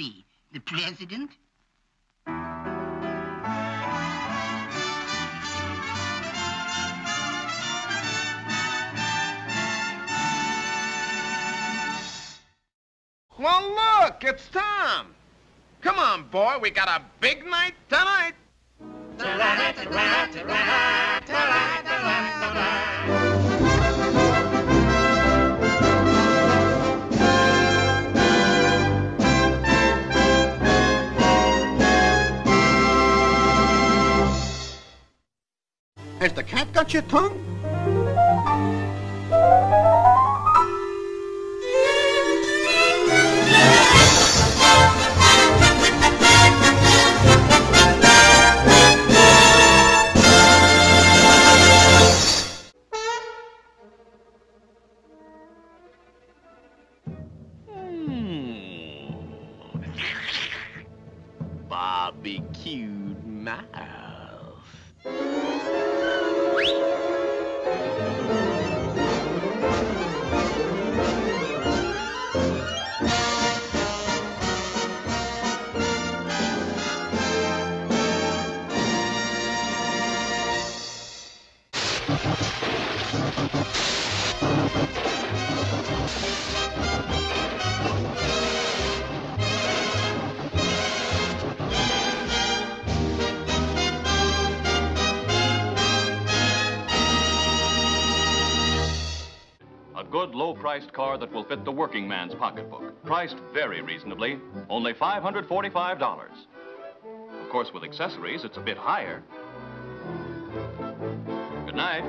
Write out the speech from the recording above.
see? The president? Well, look, it's Tom. Come on, boy, we got a big night tonight. Has the cat got your tongue? Barbecued mouth. A good low-priced car that will fit the working man's pocketbook. Priced very reasonably, only $545. Of course, with accessories, it's a bit higher. Good night.